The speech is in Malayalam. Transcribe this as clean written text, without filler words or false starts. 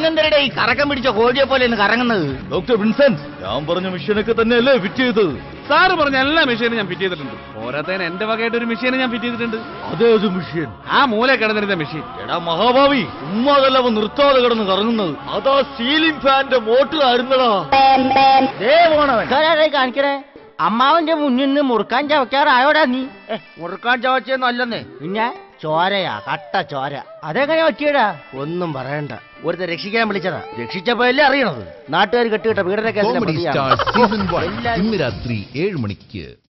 താനെന്തരടെ ഈ കറക്കം പിടിച്ച കോഴിയെ പോലെ കറങ്ങുന്നത്? ഡോക്ടർ വിൻസെന്റ്, ഞാൻ പറഞ്ഞ മെഷീനൊക്കെ തന്നെയല്ലേ ഫിറ്റ് ചെയ്തത്? സാറ് പറഞ്ഞ എല്ലാ മെഷീനും ഞാൻ ഫിറ്റ് ചെയ്തിട്ടുണ്ട്. പോരാത്തതിന് എന്റെ വകയായിട്ട് ഒരു മെഷീൻ ഞാൻ ഫിറ്റ് ചെയ്തിട്ടുണ്ട്. അതേത് മെഷീൻ? ആ മൂല കിടന്നിരുന്ന മെഷീൻ. എടാ മഹാഭാവി, ഉമ്മാതല്ല അവൻ നിർത്താതെ കിടന്ന് കറങ്ങുന്നത്. അതാ സീലിംഗ് ഫാന്റെ മോട്ടർ ആയിരുന്നടാ. കാണിക്കണേ, അമ്മാവന്റെ മുന്നിൽ നിന്ന് മുറുക്കാൻ ചവയ്ക്കാറായോടാ നീ? മുറുക്കാൻ ചവച്ചെന്നല്ലെന്നേ, പിന്നെ ചോരയാ, കട്ട ചോര. അതെങ്ങനെ പറ്റിയടാ? ഒന്നും പറയണ്ട. ഒരുത്തെ രക്ഷിക്കാൻ വിളിച്ചതാ. രക്ഷിച്ചപ്പോ അല്ലേ അറിയണത്. നാട്ടുകാർ കെട്ടുകിട്ട പീഡന കേസിലെ സീസൺ 1 ഇന്ന് രാത്രി 7 മണിക്ക്.